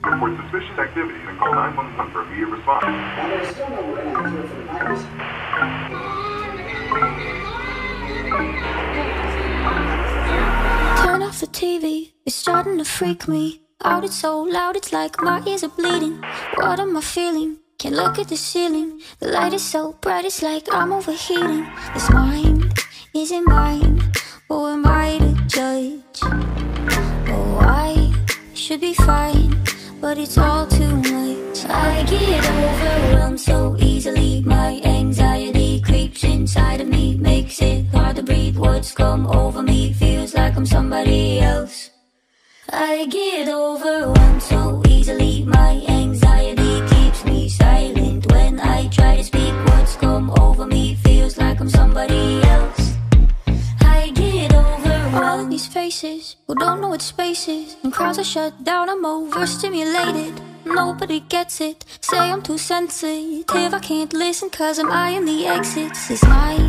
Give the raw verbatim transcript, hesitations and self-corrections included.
Report suspicious activity and call nine one one for immediate response. Now there's still no word on here for the virus. Turn off the T V, it's starting to freak me out. It's so loud, it's like my ears are bleeding. What am I feeling? Can't look at the ceiling. The light is so bright, it's like I'm overheating. This mind isn't mine. Who am I to judge? Oh, I should be fine, but it's all too much. I get overwhelmed so easily. My anxiety creeps inside of me, makes it hard to breathe. Words come over me, feels like I'm somebody else. I get overwhelmed so easily. My anxiety keeps me silent. When I try to speak, words come over me, feels like I'm somebody else. I get overwhelmed. These faces who don't know what space is, and crowds are shut down, I'm overstimulated. Nobody gets it, say I'm too sensitive. I can't listen cause I'm eyeing the exits. This mind